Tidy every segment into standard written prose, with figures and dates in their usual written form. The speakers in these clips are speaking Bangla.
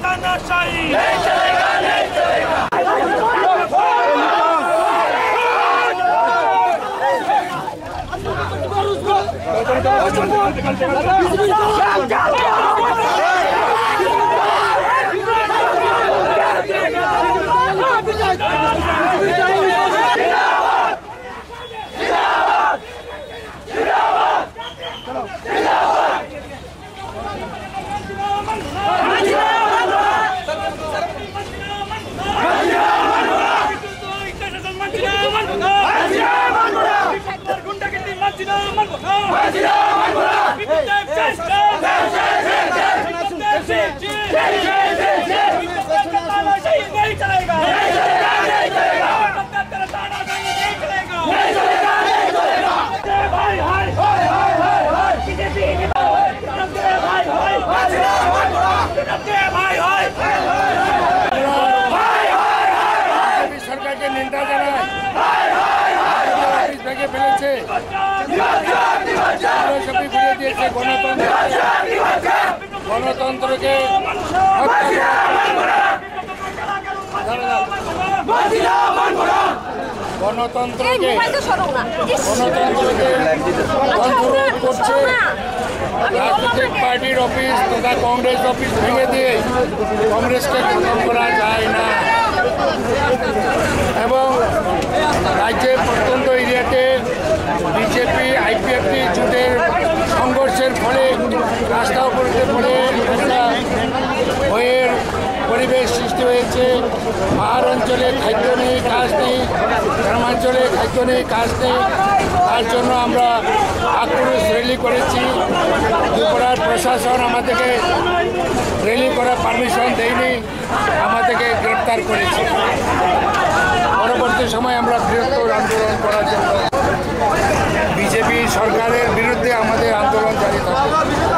तानाशाही नहीं चलेगा, नहीं चलेगा। সরকারকে নিন্দা জানায় ভেঙে ফেলেছে, সবই ফিরে দিয়েছে গণতন্ত্রকে গণতন্ত্রকে অনুরোধ করছে। রাজনৈতিক পার্টির অফিস তথা কংগ্রেস অফিস ভেঙে দিয়ে কংগ্রেসকে খতম করা যায় না এবং রাজ্যের প্রত্যন্ত এরিয়াতে বিজেপি আইপিএফটি জোটের সংঘর্ষের ফলে রাস্তা উপরে পড়ে একটা ভয়ের পরিবেশ সৃষ্টি হয়েছে। পাহাড় অঞ্চলে খাদ্য নেই, কাজ নেই, গ্রামাঞ্চলে খাদ্য নেই, কাজ নেই। তার জন্য আমরা আক্রোশ র্যালি করেছি। ত্রিপুরার প্রশাসন আমাদেরকে র্যালি করার পারমিশন দেয়নি, আমাদেরকে গ্রেপ্তার করেছে। পরবর্তী সময় আমরা বৃহত্তর আন্দোলন করার জন্য বিজেপি সরকারের বিরুদ্ধে আমাদের আন্দোলন জারি থাকবে।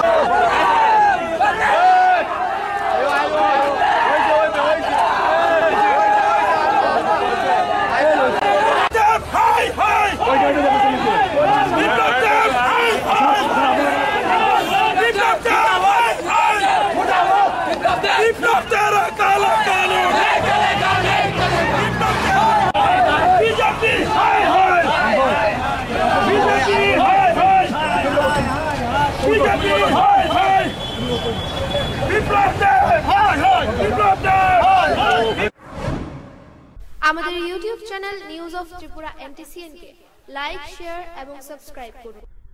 আমাদের YouTube channel news of Tripura NTCN কে লাইক, শেয়ার এবং সাবস্ক্রাইব করুন।